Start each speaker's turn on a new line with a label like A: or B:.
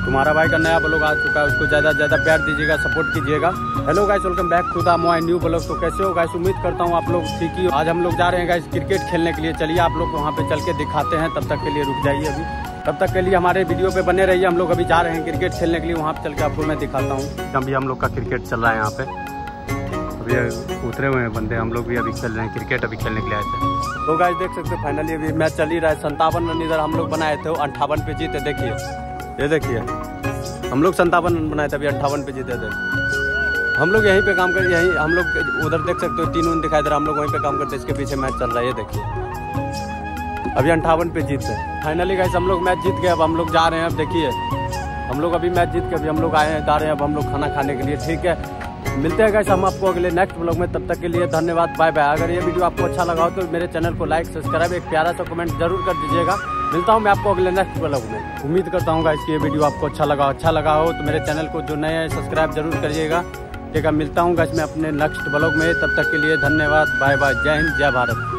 A: तुम्हारा भाई का नया ब्लॉग आ चुका है, उसको ज़्यादा से ज़्यादा प्यार दीजिएगा, सपोर्ट कीजिएगा। Hello guys, welcome back to the my new blog. तो कैसे हो गाइस, उम्मीद करता हूँ आप लोग ठीक ही। आज हम लोग जा रहे हैं गाइस क्रिकेट खेलने के लिए। चलिए आप लोग को वहाँ पे चल के दिखाते हैं, तब तक के लिए रुक जाइए अभी। तब तक के लिए हमारे वीडियो पे बने रहिए। हम लोग अभी जा रहे हैं क्रिकेट खेलने के लिए, वहाँ पे चल के आपको मैं दिखाता हूँ। अभी हम लोग का क्रिकेट चल रहा है यहाँ पे, अभी उतरे हुए हैं बंदे। हम लोग भी अभी खेल रहे हैं क्रिकेट, अभी खेलने के लिए आए थे। तो गाइस देख सकते हो फाइनली अभी मैच चल ही रहा है। 57 रन इधर हम लोग बनाए थे, 58 पे जीते। देखिए ये देखिए, हम लोग 57 रन बनाए थे, अभी 58 पे जीते थे। हम लोग यहीं पे काम कर, यहीं हम लोग उधर देख सकते हो 3 रन दिखाई दे रहा, हम लोग वहीं पे काम करते हैं। इसके पीछे मैच चल रहा है, ये देखिए अभी 58 पे जीते। फाइनली गाइस हम लोग मैच जीत गए। अब हम लोग जा रहे हैं। अब देखिए हम लोग अभी मैच जीत के अभी हम लोग आए हैं, जा रहे हैं अब हम लोग खाना खाने के लिए। ठीक है, मिलते हैं गाइस हम आपको अगले नेक्स्ट ब्लॉग में। तब तक के लिए धन्यवाद, बाय बाय। अगर ये वीडियो आपको अच्छा लगा हो तो मेरे चैनल को लाइक सब्सक्राइब, एक प्यारा सा कमेंट जरूर कर दीजिएगा। मिलता हूँ मैं आपको अगले नेक्स्ट ब्लॉग में। उम्मीद करता हूँ गाइस कि ये वीडियो आपको अच्छा लगा हो तो मेरे चैनल को जो नए हैं सब्सक्राइब जरूर करिएगा। ठीक है, मिलता हूँ गाइस मैं अपने नेक्स्ट ब्लॉग में। तब तक के लिए धन्यवाद, बाय बाय, जय हिंद, जय भारत।